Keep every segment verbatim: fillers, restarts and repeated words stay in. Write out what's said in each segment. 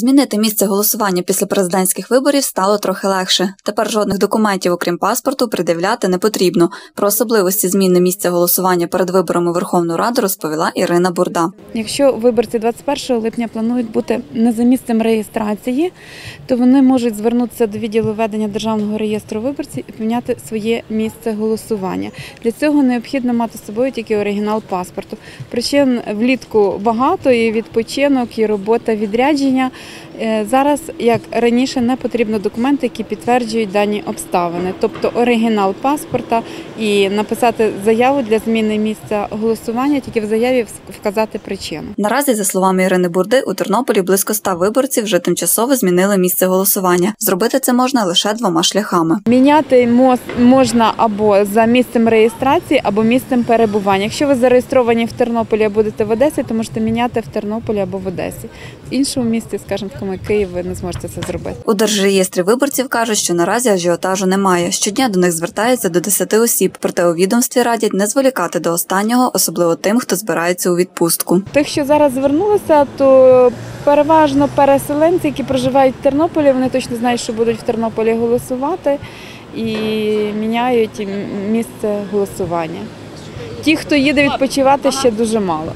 Змінити місце голосування після президентських виборів стало трохи легше. Тепер жодних документів, окрім паспорту, пред'являти не потрібно. Про особливості зміни місця голосування перед виборами у Верховну Раду розповіла Ірина Бурда. Якщо виборці двадцять першого липня планують бути не за місцем реєстрації, то вони можуть звернутися до відділу ведення Державного реєстру виборців і поміняти своє місце голосування. Для цього необхідно мати з собою тільки оригінал паспорту. Причин влітку багато, і відпочинок, і робота, відрядження. Зараз, як раніше, не потрібно документи, які підтверджують дані обставини, тобто оригінал паспорта і написати заяву для зміни місця голосування, тільки в заяві вказати причину. Наразі, за словами Ірини Бурди, у Тернополі близько ста виборців вже тимчасово змінили місце голосування. Зробити це можна лише двома шляхами. Міняти можна або за місцем реєстрації, або місцем перебування. Якщо ви зареєстровані в Тернополі, а будете в Одесі, то можете міняти в Тернополі або в Одесі. В іншому місці, скажімо, в Києві, ви не зможете це зробити. У Держреєстрі виборців кажуть, що наразі ажіотажу немає. Щодня до них звертаються до десяти осіб, проте у відомстві радять не зволікати до останнього, особливо тим, хто збирається у відпустку. Тих, що зараз звернулися, то переважно переселенці, які проживають в Тернополі, вони точно знають, що будуть в Тернополі голосувати і міняють місце голосування. Ті, хто їде відпочивати, ще дуже мало.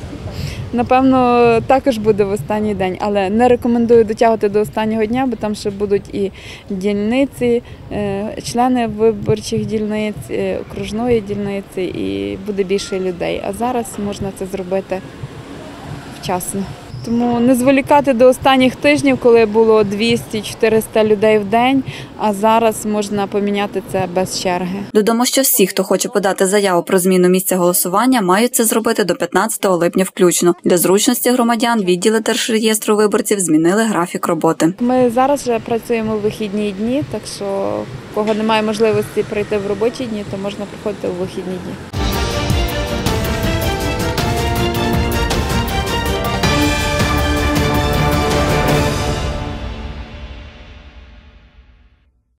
Напевно, також буде в останній день, але не рекомендую дотягувати до останнього дня, бо там ще будуть і дільниці, члени виборчих дільниць, окружної дільниці, і буде більше людей. А зараз можна це зробити вчасно. Тому не зволікати до останніх тижнів, коли було двісті-чотириста людей в день, а зараз можна поміняти це без черги. Додамо, що всі, хто хоче подати заяву про зміну місця голосування, мають це зробити до п'ятнадцятого липня включно. Для зручності громадян відділи Держреєстру виборців змінили графік роботи. Ми зараз вже працюємо у вихідні дні, так що, кого немає можливості прийти в робочі дні, то можна приходити у вихідні дні.